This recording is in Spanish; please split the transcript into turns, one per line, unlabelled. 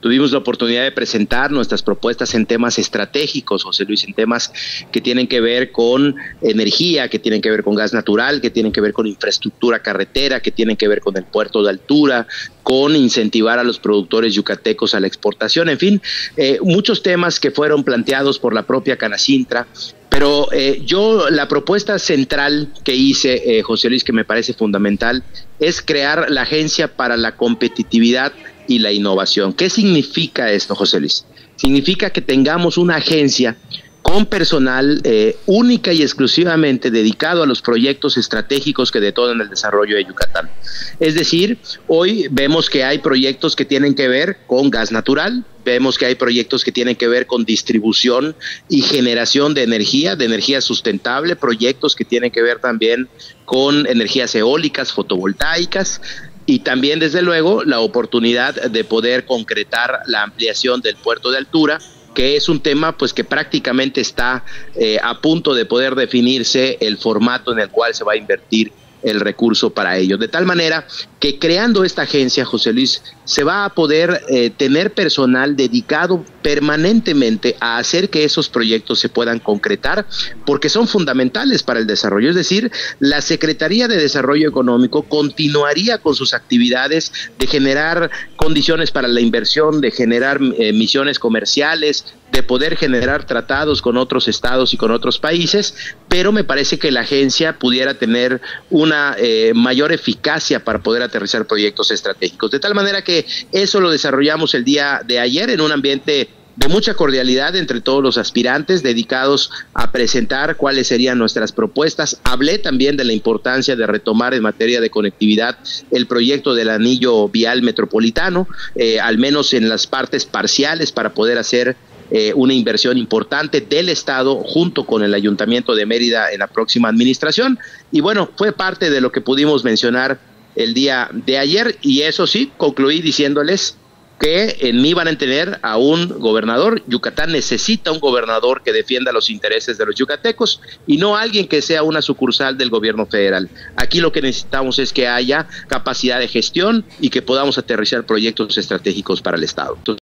tuvimos la oportunidad de presentar nuestras propuestas en temas estratégicos, José Luis, en temas que tienen que ver con energía, que tienen que ver con gas natural, que tienen que ver con infraestructura carretera, que tienen que ver con el puerto de altura, con incentivar a los productores yucatecos a la exportación, en fin, muchos temas que fueron planteados por la propia Canacintra. Pero la propuesta central que hice, José Luis, que me parece fundamental, es crear la Agencia para la Competitividad y la Innovación. ¿Qué significa esto, José Luis? Significa que tengamos una agencia con personal única y exclusivamente dedicado a los proyectos estratégicos que detonan el desarrollo de Yucatán. Es decir, hoy vemos que hay proyectos que tienen que ver con gas natural, vemos que hay proyectos que tienen que ver con distribución y generación de energía sustentable, proyectos que tienen que ver también con energías eólicas, fotovoltaicas, y también, desde luego, la oportunidad de poder concretar la ampliación del puerto de altura, que es un tema pues que prácticamente está a punto de poder definirse el formato en el cual se va a invertir el recurso para ello. De tal manera que creando esta agencia, José Luis, se va a poder tener personal dedicado permanentemente a hacer que esos proyectos se puedan concretar, porque son fundamentales para el desarrollo. Es decir, la Secretaría de Desarrollo Económico continuaría con sus actividades de generar condiciones para la inversión, de generar misiones comerciales, de poder generar tratados con otros estados y con otros países, pero me parece que la agencia pudiera tener una mayor eficacia para poder aterrizar proyectos estratégicos. De tal manera que eso lo desarrollamos el día de ayer en un ambiente de mucha cordialidad entre todos los aspirantes, dedicados a presentar cuáles serían nuestras propuestas. Hablé también de la importancia de retomar en materia de conectividad el proyecto del anillo vial metropolitano, al menos en las partes parciales, para poder hacer una inversión importante del Estado junto con el Ayuntamiento de Mérida en la próxima administración. Y bueno, fue parte de lo que pudimos mencionar el día de ayer, y eso sí, concluí diciéndoles que en mí van a tener a un gobernador. Yucatán necesita un gobernador que defienda los intereses de los yucatecos y no alguien que sea una sucursal del gobierno federal. Aquí lo que necesitamos es que haya capacidad de gestión y que podamos aterrizar proyectos estratégicos para el Estado.